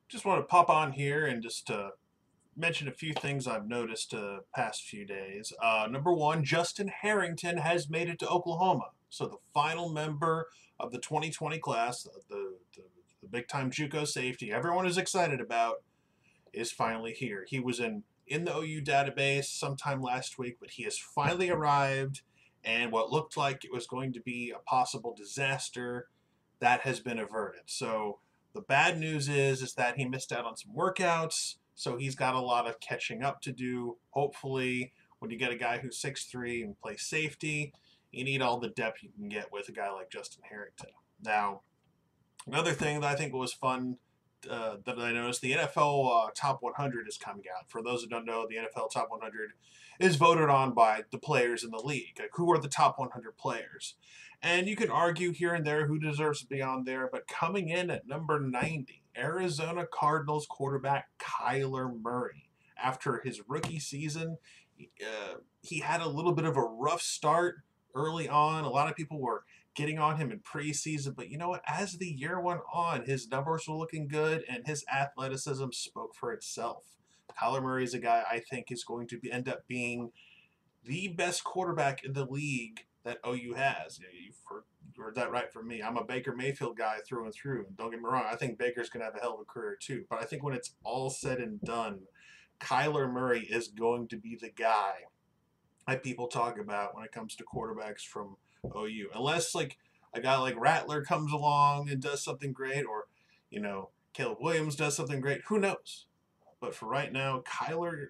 Just want to pop on here and just mention a few things I've noticed past few days. Number one, Justin Harrington has made it to Oklahoma. So the final member of the 2020 class, the big time JUCO safety everyone is excited about, is finally here. He was in the OU database sometime last week, but he has finally arrived. And what looked like it was going to be a possible disaster, that has been averted. So the bad news is that he missed out on some workouts, so he's got a lot of catching up to do. Hopefully, when you get a guy who's 6'3" and plays safety, you need all the depth you can get with a guy like Justin Harrington. Now, another thing that I think was fun that I noticed, the NFL Top 100 is coming out. For those who don't know, the NFL Top 100 is voted on by the players in the league. Like, who are the top 100 players? And you can argue here and there who deserves to be on there, but coming in at number 90, Arizona Cardinals quarterback Kyler Murray. After his rookie season, he had a little bit of a rough start early on. A lot of people were getting on him in preseason, but you know what? As the year went on, his numbers were looking good, and his athleticism spoke for itself. Kyler Murray is a guy I think is going to end up being the best quarterback in the league that OU has. You've heard that right from me. I'm a Baker Mayfield guy through and through. And don't get me wrong, I think Baker's going to have a hell of a career too. But I think when it's all said and done, Kyler Murray is going to be the guy that people talk about when it comes to quarterbacks from OU. Unless like a guy like Rattler comes along and does something great, or Caleb Williams does something great. Who knows? But for right now, Kyler,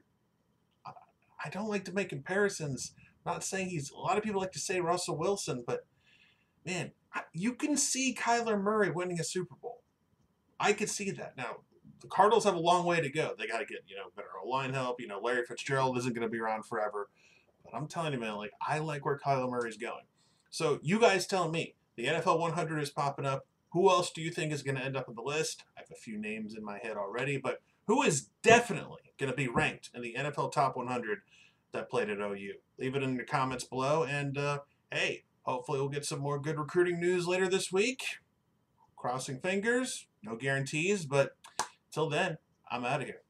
I don't like to make comparisons. I'm not saying he's. A lot of people like to say Russell Wilson, but man, you can see Kyler Murray winning a Super Bowl. I could see that. Now, the Cardinals have a long way to go. They got to get better line help. Larry Fitzgerald isn't going to be around forever. But I'm telling you, man, like, I like where Kyler Murray's going. So you guys tell me. The NFL 100 is popping up. Who else do you think is going to end up on the list? I have a few names in my head already, but who is definitely going to be ranked in the NFL Top 100 that played at OU? Leave it in the comments below. And hey, hopefully we'll get some more good recruiting news later this week. Crossing fingers, no guarantees, but till then, I'm out of here.